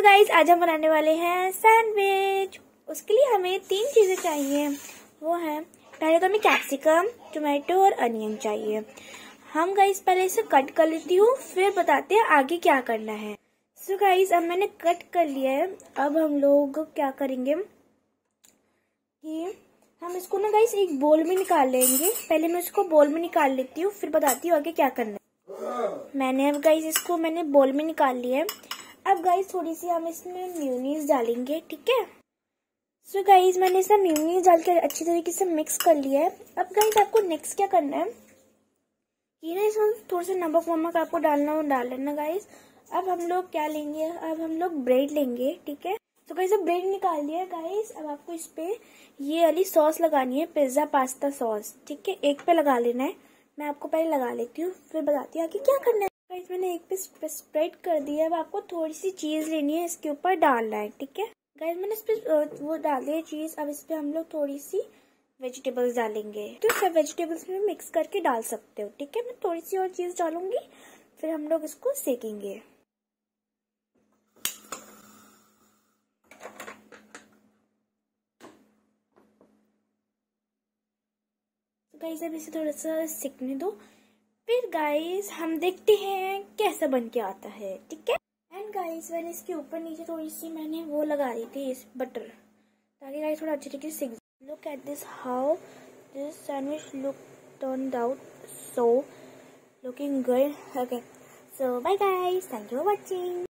Guys आज हम बनाने वाले हैं सैंडविच। उसके लिए हमें 3 चीजें चाहिए। वो है, पहले तो हमें कैप्सिकम, टोमेटो और अनियन चाहिए। हम गाइस पहले इसे कट कर लेती हूँ, फिर बताते हैं आगे क्या करना है। सो गाइस अब मैंने कट कर लिया है। अब हम लोग क्या करेंगे कि हम इसको ना गाइस एक बोल में निकाल लेंगे। पहले मैं इसको बोल में निकाल लेती हूँ, फिर बताती हूँ आगे क्या करना है। मैंने अब गाइस इसको बोल में निकाल लिया है। अब गाइस थोड़ी सी हम इसमें मेयोनीज डालेंगे, ठीक है। सो गाइस मैंने इसमें मेयोनीज डाल के अच्छी तरीके से मिक्स कर लिया है। अब गाइस आपको नेक्स्ट क्या करना है कि ना इसमें थोड़ा सा नमक वमक आपको डाल लेना गाइस। अब हम लोग क्या लेंगे, अब हम लोग ब्रेड लेंगे, ठीक है। तो गाइस अब ब्रेड निकाल लिया गाइस। अब आपको इस पे ये वाली सॉस लगानी है, पिज्जा पास्ता सॉस, ठीक है। एक पे लगा लेना है। मैं आपको पहले लगा लेती हूँ, फिर बताती हूँ कि क्या करना है। गाइस मैंने एक पे स्प्रेड कर दिया। अब आपको थोड़ी सी चीज लेनी है, इसके ऊपर डालना है, ठीक है। गाइस मैंने इस पे वो डाल दिया चीज। अब इस पे हम लोग थोड़ी सी वेजिटेबल्स डालेंगे, तो सब वेजिटेबल्स में मिक्स करके डाल सकते हो, ठीक है। मैं थोड़ी सी और चीज डालूंगी, फिर हम लोग इसको सेकेंगे। गाइस अब इसे थोड़ा सा सिकने दो, फिर गाइस हम देखते हैं कैसा बन के आता है, ठीक है। एंड गाइस मैंने इसके ऊपर नीचे थोड़ी सी मैंने वो लगा दी थी, इस बटर, ताकि गाइस थोड़ा अच्छे तरीके से। Look at this how this sandwich look turned out, so looking good. Okay, so bye guys, thank you for watching.